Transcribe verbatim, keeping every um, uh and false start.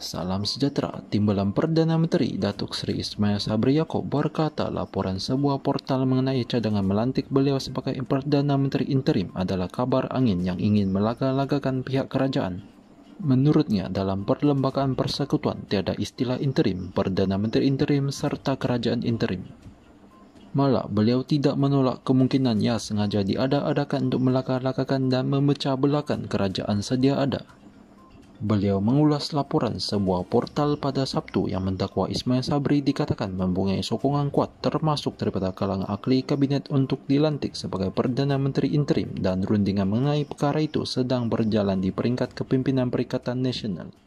Salam sejahtera. Timbalan Perdana Menteri Datuk Seri Ismail Sabri Yaakob berkata laporan sebuah portal mengenai cadangan melantik beliau sebagai Perdana Menteri interim adalah kabar angin yang ingin melaga-lagakan pihak kerajaan. Menurutnya, dalam perlembagaan persekutuan tiada istilah interim, Perdana Menteri interim serta kerajaan interim. Malah, beliau tidak menolak kemungkinan ia sengaja diada-adakan untuk melaga-lagakan dan memecah belahkan kerajaan sedia ada. Beliau mengulas laporan sebuah portal pada Sabtu yang mendakwa Ismail Sabri dikatakan mempunyai sokongan kuat termasuk daripada kalangan ahli kabinet untuk dilantik sebagai Perdana Menteri interim, dan rundingan mengenai perkara itu sedang berjalan di peringkat kepimpinan Perikatan Nasional.